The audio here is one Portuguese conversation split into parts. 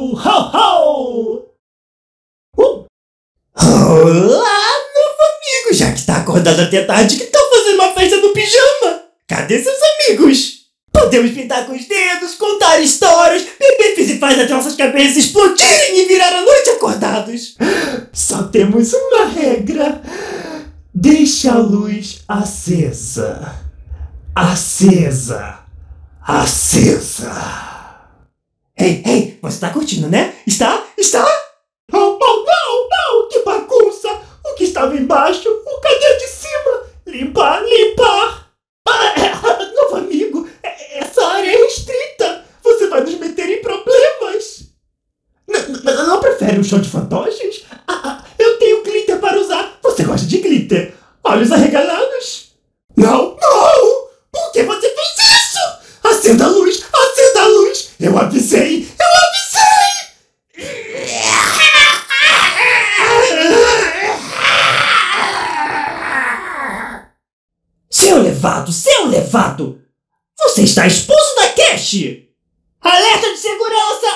ho, ho! Olá, novo amigo! Já que está acordado até tarde, que tal fazer uma festa no pijama? Cadê seus amigos? Podemos pintar com os dedos, contar histórias, beber faz até nossas cabeças explodirem e virar a noite acordados. Só temos uma regra. Deixe a luz acesa. Acesa. Acesa. Ei, você tá curtindo, né? Está? Oh, não, que bagunça! O que estava embaixo, o cadê de cima? Limpar! Novo amigo, essa área é restrita! Você vai nos meter em problemas! Não prefere um show de fantoches? Eu tenho glitter para usar! Você gosta de glitter? Olhos arregalados? Não! Por que você fez isso? Acenda a luz! Eu avisei! Seu levado! Você está expulso da cache! Alerta de segurança!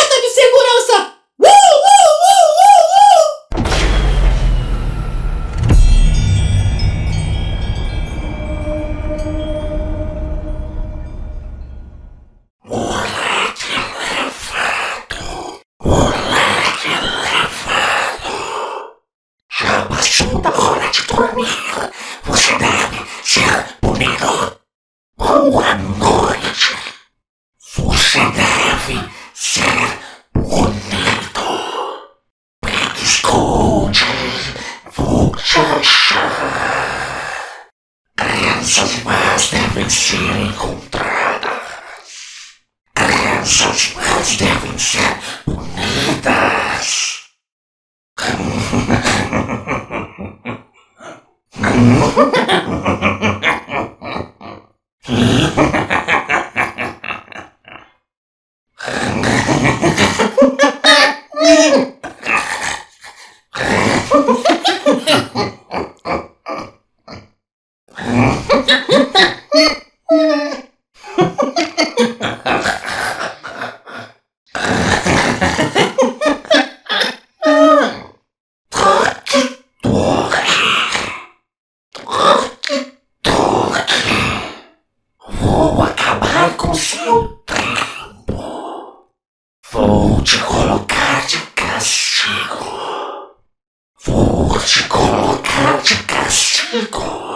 Já passou da hora de dormir. Você deve ser punido. Boa noite. Você deve ser punido. Pegue esconde. Vou te achar. Crianças más devem ser encontradas. Crianças más devem ser punidas. Vou acabar com seu tempo. Vou te colocar de castigo. Vou te colocar de castigo.